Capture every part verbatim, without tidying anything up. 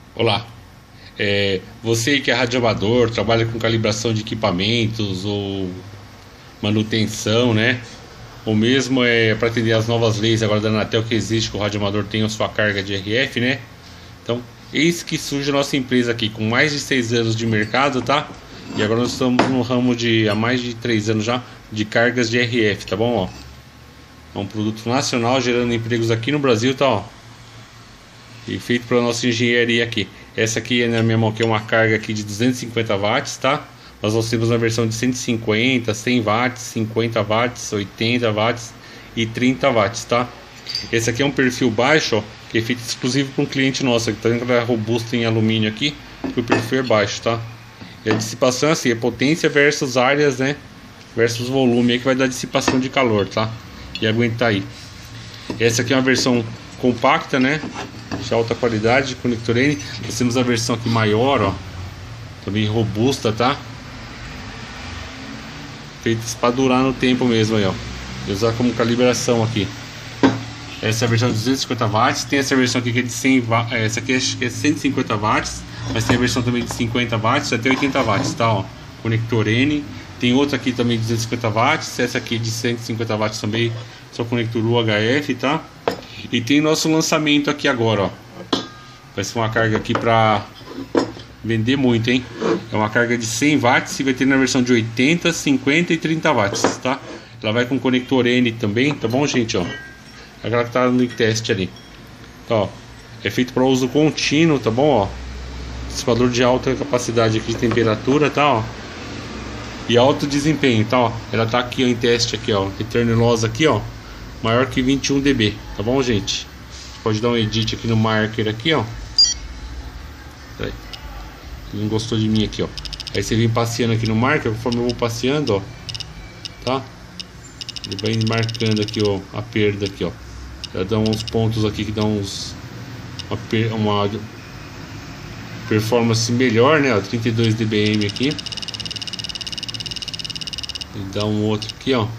Olá, é, você que é radioamador, trabalha com calibração de equipamentos ou manutenção, né? Ou mesmo é para atender as novas leis agora da Anatel que existe que o radioamador tenha sua carga de R F, né? Então, eis que surge a nossa empresa aqui com mais de seis anos de mercado, tá? E agora nós estamos no ramo de há mais de três anos já de cargas de R F, tá bom? Ó, é um produto nacional gerando empregos aqui no Brasil, tá? Ó, e feito pela nossa engenharia aqui. Essa aqui na minha mão que é uma carga aqui de duzentos e cinquenta watts, tá? Nós nós temos uma versão de cento e cinquenta, cem watts, cinquenta watts, oitenta watts e trinta watts, tá? Esse aqui é um perfil baixo, ó, que é feito exclusivo para um cliente nosso, que tá dentro da robusta em alumínio aqui, que o perfil é baixo, tá? E a dissipação é assim, é potência versus áreas, né? Versus volume aí que vai dar dissipação de calor, tá? E aguentar aí. Essa aqui é uma versão compacta, né? De alta qualidade, conector N. Nós temos a versão aqui maior, ó, também robusta, tá? Feitas para durar no tempo mesmo aí, ó. E usar como calibração aqui. Essa é a versão de duzentos e cinquenta watts. Tem essa versão aqui que é de cem watts. Essa aqui é cento e cinquenta watts. Mas tem a versão também de cinquenta watts até oitenta watts, tá? Ó, conector N. Tem outra aqui também de duzentos e cinquenta watts. Essa aqui de cento e cinquenta watts também. Só conector U H F, tá? E tem nosso lançamento aqui agora, ó. Vai ser uma carga aqui pra vender muito, hein? É uma carga de cem watts e vai ter na versão de oitenta, cinquenta e trinta watts, tá? Ela vai com conector N também, tá bom, gente, ó? Aquela que tá no teste ali. Tá, ó. É feito para uso contínuo, tá bom, ó? Dissipador de alta capacidade aqui de temperatura, tá, ó? E alto desempenho, tá, ó? Ela tá aqui, ó, em teste aqui, ó. Return loss aqui, ó. Maior que vinte e um decibéis, tá bom, gente? Pode dar um edit aqui no marker aqui, ó. Aí. Não gostou de mim aqui, ó. Aí você vem passeando aqui no marker, conforme eu vou passeando, ó. Tá? Ele vai marcando aqui, ó, a perda aqui, ó. Já dá uns pontos aqui que dá uns uma, per, uma performance melhor, né, ó, trinta e dois decibéis aqui. E dá um outro aqui, ó.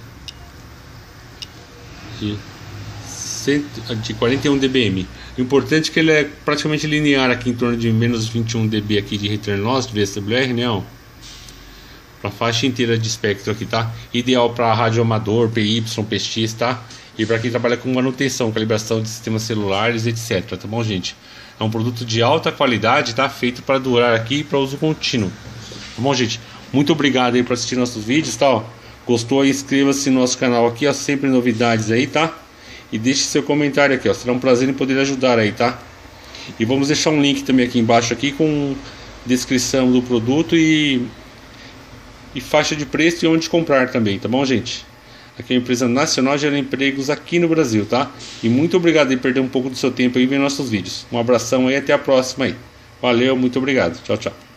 De, de quarenta e um decibéis. O importante é que ele é praticamente linear aqui em torno de menos vinte e um decibéis aqui de return loss de V S W R, né, ó. Para faixa inteira de espectro aqui, tá? Ideal para rádio amador, P Y, P X, tá? E para quem trabalha com manutenção, calibração de sistemas celulares, etc, tá bom, gente? É um produto de alta qualidade, tá? Feito para durar aqui e para uso contínuo. Tá bom, gente? Muito obrigado aí por assistir nossos vídeos, tá? Ó, gostou? Inscreva-se no nosso canal aqui, ó, sempre novidades aí, tá? E deixe seu comentário aqui, ó. Será um prazer em poder ajudar aí, tá? E vamos deixar um link também aqui embaixo aqui com descrição do produto e e faixa de preço e onde comprar também, tá bom, gente? Aqui é uma empresa nacional gera empregos aqui no Brasil, tá? E muito obrigado por perder um pouco do seu tempo aí vendo nossos vídeos. Um abração aí, até a próxima aí. Valeu, muito obrigado. Tchau, tchau.